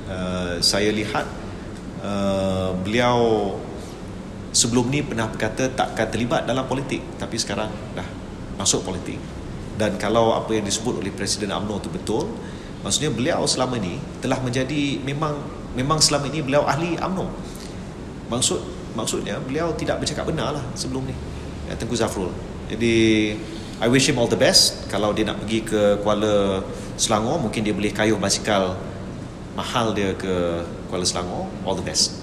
Saya lihat beliau sebelum ni pernah berkata takkan terlibat dalam politik, tapi sekarang dah masuk politik. Dan kalau apa yang disebut oleh Presiden UMNO itu betul, maksudnya beliau selama ni telah menjadi memang selama ini beliau ahli UMNO. Maksudnya beliau tidak bercakap benar lah sebelum ni, Tengku Zafrul. Jadi I wish him all the best. Kalau dia nak pergi ke Kuala Selangor, mungkin dia boleh kayuh basikal mahal dia ke Kuala Selangor. All the best.